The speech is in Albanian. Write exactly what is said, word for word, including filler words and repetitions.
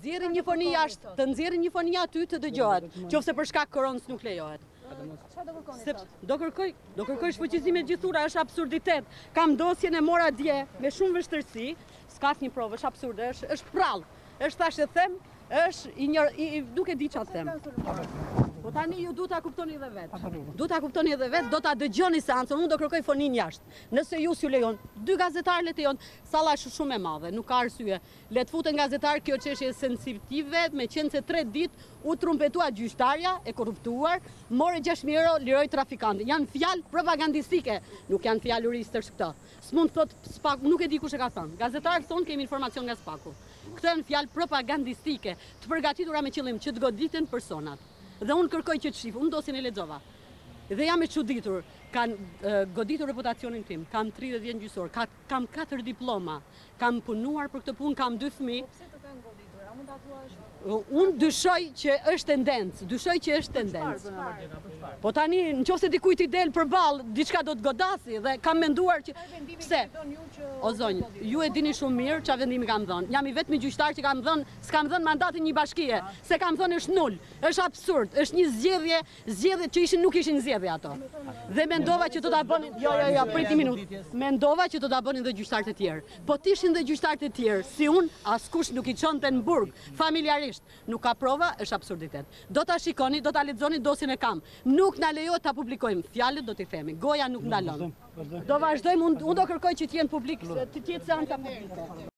nxjerrin një foni jashtë, të nxjerrin një foni aty të dëgjohet, qofse për shkak koronës nuk lejohet. Çfarë do kërkoni Sep, sot? do kërkoj, do kërkoj shfuqizime gjithura, është absurditet. Kam dosjen e mora dje me shumë vështirësi, s'ka asnjë provë, është absurde, është është prallë. Është tash e them, është i një i, nuk e di çfarë them. Po tani ju duhet ta kuptoni edhe vetë. Duhet ta kuptoni edhe vetë, do ta dëgjoni seancën, unë do kërkoj fonin jashtë. Nëse ju s'ju lejon, dy gazetarë le të lejon, salla është shumë e madhe, nuk ka arsye. Le të futen gazetarë, kjo çështje sensitive, me qenë se tre ditë u trumpetua gjyqtarja e korruptuar, more gjashtë mijë euro, liroi trafikanti. Janë fjalë propagandistike, nuk janë fjalë uristësh këto. S'mund thot Spaku, nuk e di kush e ka thënë. Gazetarët thonë kemi informacion nga Spaku. Këto janë fjalë propagandistike, të përgatitura me qëllim që të goditen personat. Dhe unë kërkoj që të shif, unë dosjen e lexova. Dhe jam e çuditur, kanë uh, goditur reputacionin tim, kam tridhjetë vjet gjyqësor, ka, kam katër diploma, kam punuar për këtë punë, kam dy fëmijë. Po pse të kanë goditur? A mund ta thuash? Unë dyshoj që është tendencë, dyshoj që është tendencë. Po tani, nëse dikujt i del përballë, diçka do të godasi dhe kam menduar që pse? O zonjë, ju e dini shumë mirë çfarë vendimi kam dhënë. Jam i vetmi gjyqtar që kam dhënë, s'kam dhënë mandatin një bashkie, se kam thënë është nul, është absurd, është një zgjedhje, zgjedhjet që ishin nuk ishin zgjedhje ato. Dhe mendova që do ta bënin, jo jo jo, prit një minutë. Mendova që do ta bënin dhe gjyqtarët e tjerë. Po tishin dhe gjyqtarët e tjerë, si unë, askush nuk i çonte në burg, familjarisht. Nuk ka prova, është absurditet. Do ta shikoni, do ta lexoni dosjen e kam. Nuk na lejohet ta publikojmë. Fjalët do t'i themi. Goja nuk ndalon. Do vazhdojmë, unë do kërkoj që të jenë publik, të jetë seanca publike.